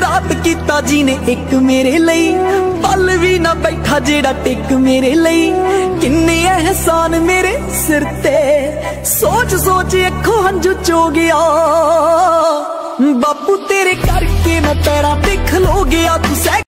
रात कीता जी ने एक मेरे लई, पल भी ना बैठा जेड़ा टिक मेरे लई। किन्ने एहसान मेरे सिर ते, सोच सोच अखों हंझू चो गया। बापू तेरे करके मैं पैरां ते खलो गया। तू